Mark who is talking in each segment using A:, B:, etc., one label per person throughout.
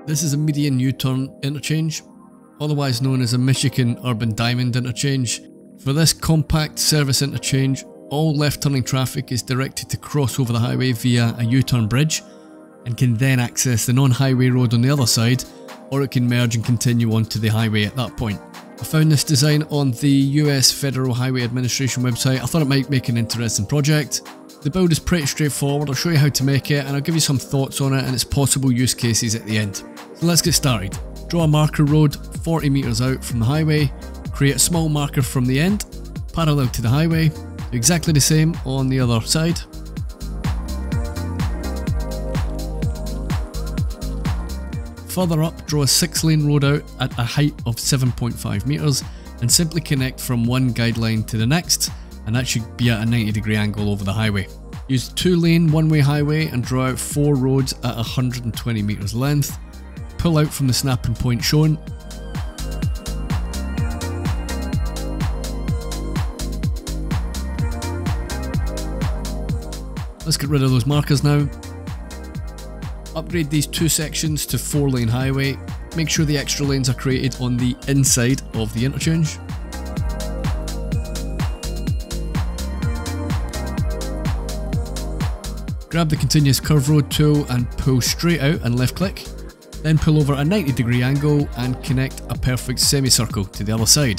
A: This is a median U-turn interchange, otherwise known as a Michigan Urban Diamond Interchange. For this compact service interchange, all left-turning traffic is directed to cross over the highway via a U-turn bridge and can then access the non-highway road on the other side, or it can merge and continue onto the highway at that point. I found this design on the US Federal Highway Administration website. I thought it might make an interesting project. The build is pretty straightforward. I'll show you how to make it and I'll give you some thoughts on it and its possible use cases at the end. So let's get started. Draw a marker road 40 metres out from the highway, create a small marker from the end, parallel to the highway, do exactly the same on the other side. Further up, draw a 6-lane road out at a height of 7.5 metres and simply connect from one guideline to the next, and that should be at a 90-degree angle over the highway. Use 2-lane one-way highway and draw out 4 roads at 120 metres length. Pull out from the snapping point shown. Let's get rid of those markers now. Upgrade these 2 sections to 4-lane highway. Make sure the extra lanes are created on the inside of the interchange. Grab the continuous curve road tool and pull straight out and left click. Then pull over a 90-degree angle and connect a perfect semicircle to the other side.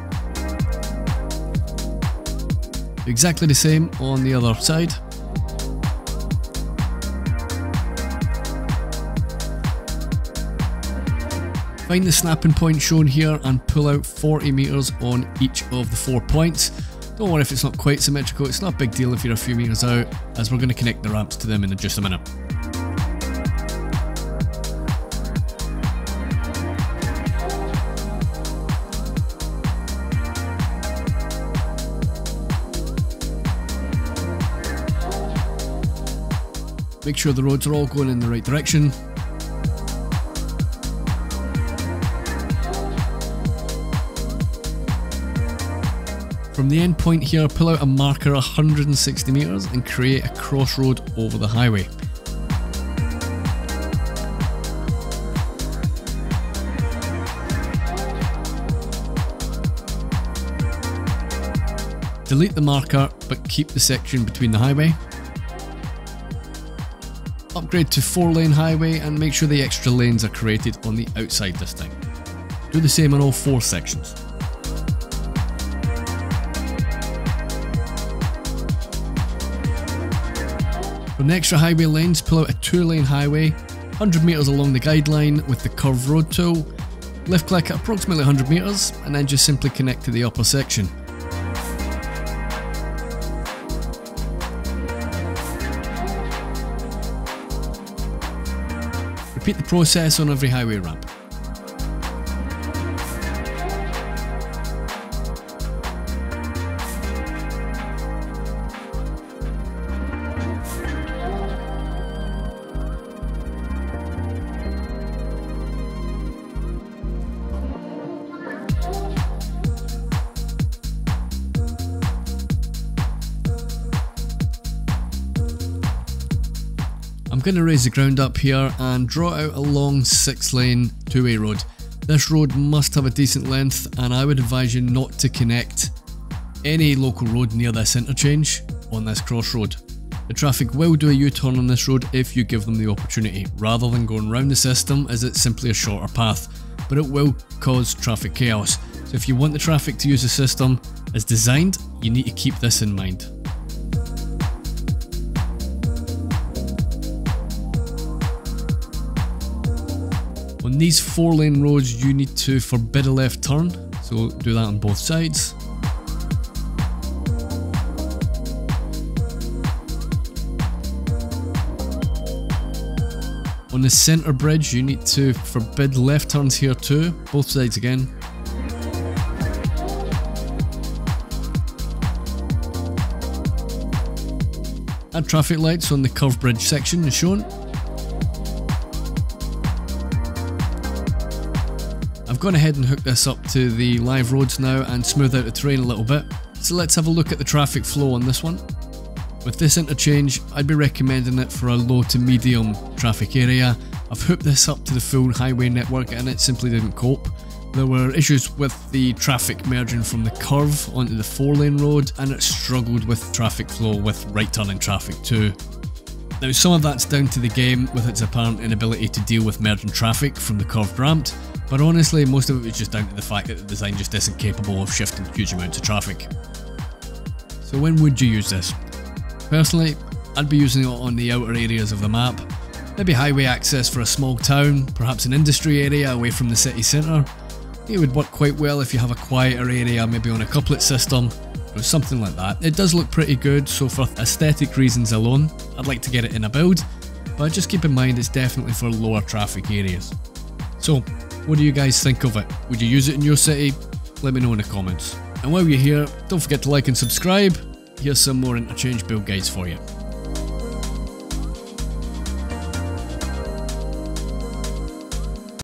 A: Do exactly the same on the other side. Find the snapping point shown here and pull out 40 metres on each of the 4 points. Don't worry if it's not quite symmetrical, it's not a big deal if you're a few metres out, as we're going to connect the ramps to them in just a minute. Make sure the roads are all going in the right direction. From the end point here, pull out a marker 160 metres and create a crossroad over the highway. Delete the marker, but keep the section between the highway. Upgrade to 4-lane highway and make sure the extra lanes are created on the outside this time. Do the same on all 4 sections. From the extra highway lanes, pull out a 2-lane highway, 100 metres along the guideline with the curve road tool, left click at approximately 100 metres and then just simply connect to the upper section. Repeat the process on every highway ramp. I'm going to raise the ground up here and draw out a long 6-lane 2-way road. This road must have a decent length and I would advise you not to connect any local road near this interchange on this crossroad. The traffic will do a U-turn on this road if you give them the opportunity, rather than going round the system as it's simply a shorter path, but it will cause traffic chaos. So if you want the traffic to use the system as designed, you need to keep this in mind. On these 4-lane roads you need to forbid a left turn, so do that on both sides. On the centre bridge you need to forbid left turns here too, both sides again. Add traffic lights on the curved bridge section as shown. I've gone ahead and hooked this up to the live roads now and smoothed out the terrain a little bit. So let's have a look at the traffic flow on this one. With this interchange, I'd be recommending it for a low to medium traffic area. I've hooked this up to the full highway network and it simply didn't cope. There were issues with the traffic merging from the curve onto the 4-lane road, and it struggled with traffic flow with right turning traffic too. Now some of that's down to the game with its apparent inability to deal with merging traffic from the curved ramp, but honestly most of it was just down to the fact that the design just isn't capable of shifting huge amounts of traffic. So when would you use this? Personally, I'd be using it on the outer areas of the map, maybe highway access for a small town, perhaps an industry area away from the city centre. It would work quite well if you have a quieter area, maybe on a couplet system, or something like that. It does look pretty good, so for aesthetic reasons alone, I'd like to get it in a build, but just keep in mind it's definitely for lower traffic areas. So, what do you guys think of it? Would you use it in your city? Let me know in the comments. And while you're here, don't forget to like and subscribe. Here's some more interchange build guides for you.